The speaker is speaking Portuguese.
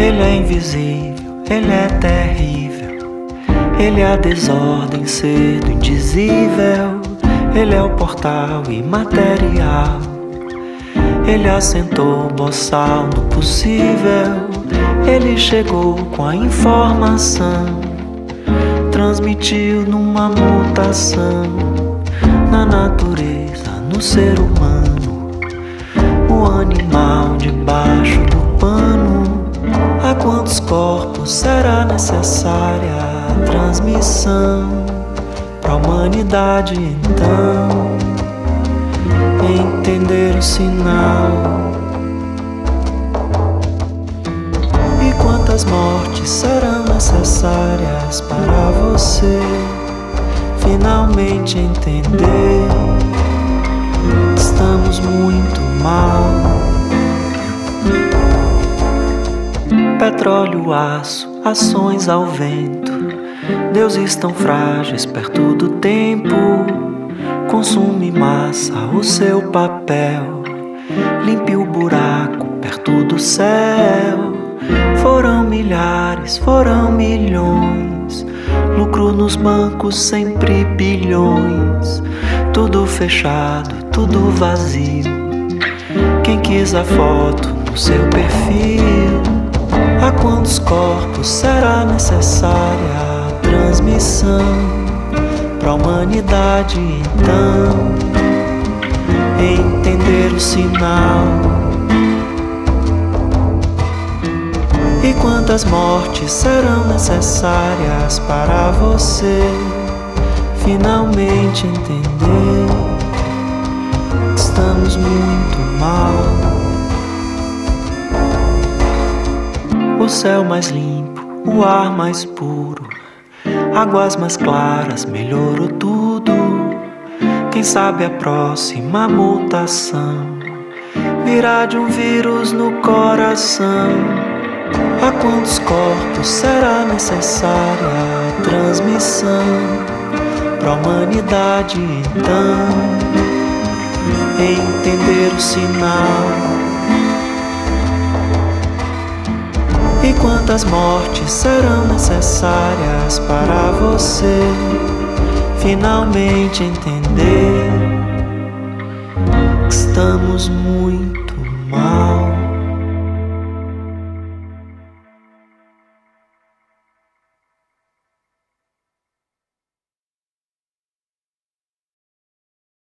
Ele é invisível, ele é terrível. Ele é a desordem, ser do indizível. Ele é o portal imaterial. Ele assentou o boçal no possível. Ele chegou com a informação, transmitiu numa mutação na natureza, no ser humano, o animal debaixo do pano. A quantos corpos será necessária a transmissão pra humanidade então entender o sinal? E quantas mortes serão necessárias para você finalmente entender que estamos muito mal? Petróleo, aço, ações ao vento, deuses tão frágeis perto do tempo. Consume massa, o seu papel, limpe o buraco perto do céu. Foram milhares, foram milhões, lucro nos bancos sempre bilhões. Tudo fechado, tudo vazio. Quem quis a foto no seu perfil? A quantos corpos será necessária a transmissão pra humanidade então entender o sinal? E quantas mortes serão necessárias para você finalmente entender que estamos muito mal? O céu mais limpo, o ar mais puro, águas mais claras, melhorou tudo. Quem sabe a próxima mutação virá de um vírus no coração. A quantos corpos será necessária a transmissão pra humanidade então entender o sinal? E quantas mortes serão necessárias para você finalmente entender que estamos muito